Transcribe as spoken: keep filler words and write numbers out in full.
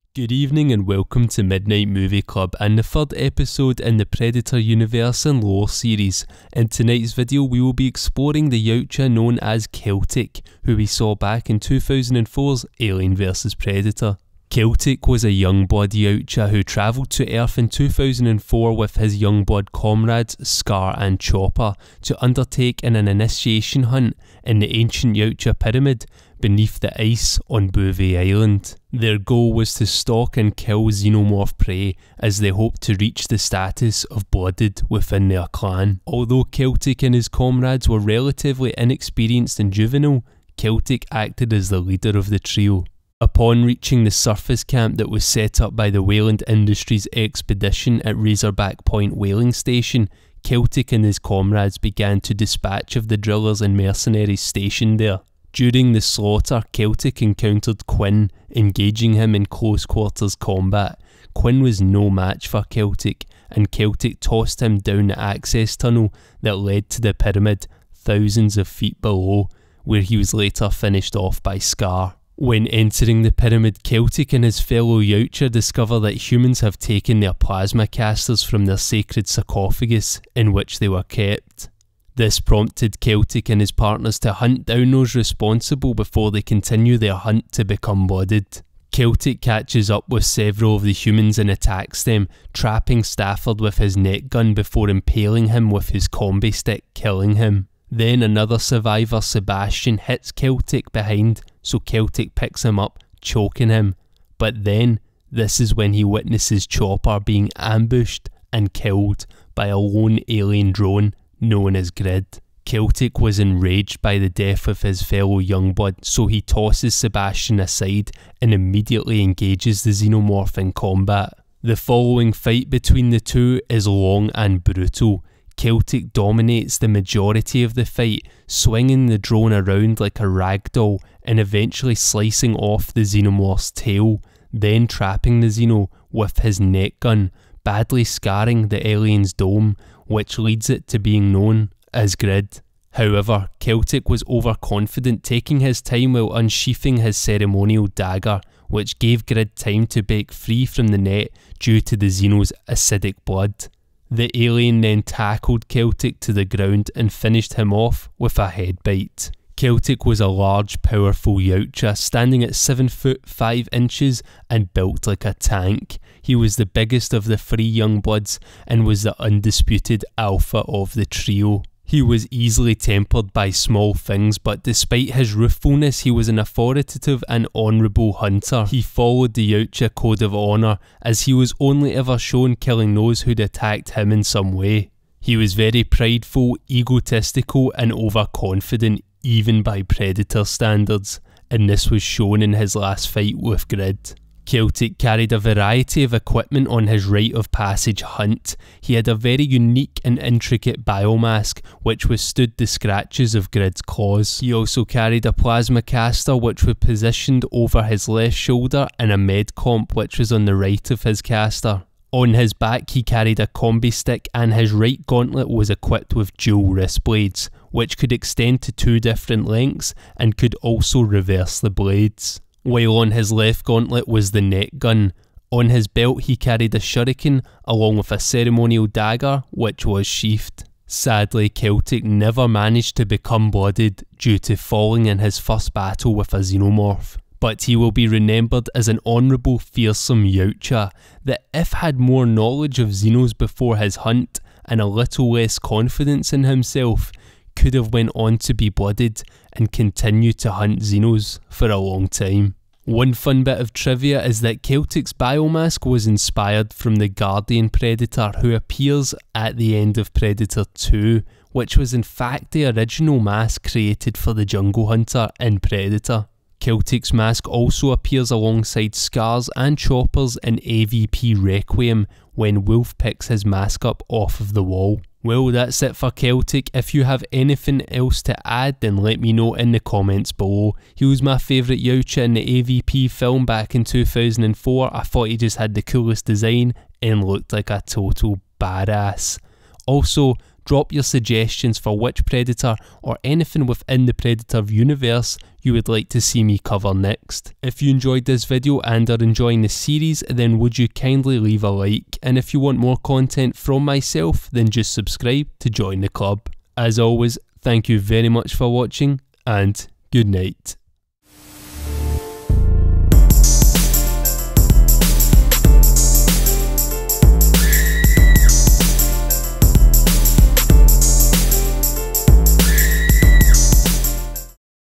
Good evening and welcome to Midnight Movie Club and the third episode in the Predator universe and lore series. In tonight's video we will be exploring the Yautja known as Celtic, who we saw back in two thousand four's Alien versus. Predator. Celtic was a young-blood Yautja who travelled to Earth in two thousand four with his young-blood comrades Scar and Chopper to undertake an initiation hunt in the ancient Yautja pyramid beneath the ice on Bouvet Island. Their goal was to stalk and kill xenomorph prey as they hoped to reach the status of blooded within their clan. Although Celtic and his comrades were relatively inexperienced and juvenile, Celtic acted as the leader of the trio. Upon reaching the surface camp that was set up by the Wayland Industries expedition at Razorback Point Whaling Station, Celtic and his comrades began to dispatch of the drillers and mercenaries stationed there. During the slaughter, Celtic encountered Quinn, engaging him in close quarters combat. Quinn was no match for Celtic, and Celtic tossed him down the access tunnel that led to the pyramid thousands of feet below, where he was later finished off by Scar. When entering the pyramid, Celtic and his fellow Yautja discover that humans have taken their plasma casters from their sacred sarcophagus in which they were kept. This prompted Celtic and his partners to hunt down those responsible before they continue their hunt to become blooded. Celtic catches up with several of the humans and attacks them, trapping Stafford with his net gun before impaling him with his combi stick, killing him. Then another survivor, Sebastian, hits Celtic behind, so Celtic picks him up, choking him. But then, this is when he witnesses Chopper being ambushed and killed by a lone alien drone known as Grid. Celtic was enraged by the death of his fellow youngblood, so he tosses Sebastian aside and immediately engages the xenomorph in combat. The following fight between the two is long and brutal. Celtic dominates the majority of the fight, swinging the drone around like a ragdoll and eventually slicing off the xenomorph's tail, then trapping the xeno with his net gun, badly scarring the alien's dome, which leads it to being known as Grid. However, Celtic was overconfident, taking his time while unsheathing his ceremonial dagger, which gave Grid time to break free from the net due to the xeno's acidic blood. The alien then tackled Celtic to the ground and finished him off with a head bite. Celtic was a large, powerful Yautja, standing at seven foot five inches and built like a tank. He was the biggest of the three young bloods and was the undisputed alpha of the trio. He was easily tempered by small things, but despite his ruefulness, he was an authoritative and honourable hunter. He followed the Yautja code of honour, as he was only ever shown killing those who'd attacked him in some way. He was very prideful, egotistical and overconfident, even by Predator standards, and this was shown in his last fight with Grid. Celtic carried a variety of equipment on his rite of passage hunt. He had a very unique and intricate biomask which withstood the scratches of Grid's claws. He also carried a plasma caster which was positioned over his left shoulder and a med comp which was on the right of his caster. On his back he carried a combi stick, and his right gauntlet was equipped with dual wrist blades, which could extend to two different lengths and could also reverse the blades. While on his left gauntlet was the net gun. On his belt he carried a shuriken along with a ceremonial dagger which was sheathed. Sadly, Celtic never managed to become blooded due to falling in his first battle with a xenomorph. But he will be remembered as an honourable, fearsome Yautja that, if had more knowledge of xenos before his hunt and a little less confidence in himself, could have went on to be blooded and continue to hunt xenos for a long time. One fun bit of trivia is that Celtic's biomask was inspired from the Guardian Predator who appears at the end of Predator two, which was in fact the original mask created for the Jungle Hunter in Predator. Celtic's mask also appears alongside Scar's and Chopper's in A V P Requiem when Wolf picks his mask up off of the wall. Well, that's it for Celtic. If you have anything else to add, then let me know in the comments below. He was my favourite Yautja in the A V P film back in two thousand four. I thought he just had the coolest design and looked like a total badass. Also, drop your suggestions for which Predator or anything within the Predator universe you would like to see me cover next. If you enjoyed this video and are enjoying the series, then would you kindly leave a like, and if you want more content from myself, then just subscribe to join the club. As always, thank you very much for watching, and good night.